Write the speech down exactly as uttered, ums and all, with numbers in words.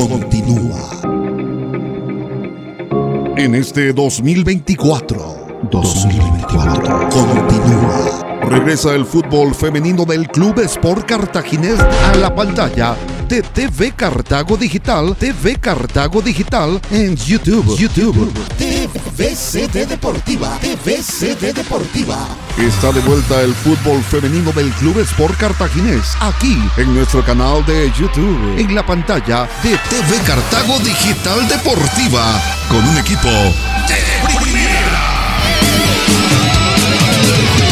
continúa. En este dos mil veinticuatro, dos mil veinticuatro, continúa. Regresa el fútbol femenino del Club Sport Cartaginés a la pantalla de T V Cartago Digital, T V Cartago Digital en YouTube. YouTube. T V C D Deportiva, T V C D Deportiva. Está de vuelta el fútbol femenino del Club Sport Cartaginés, aquí en nuestro canal de YouTube, en la pantalla de T V Cartago Digital Deportiva, con un equipo de primera.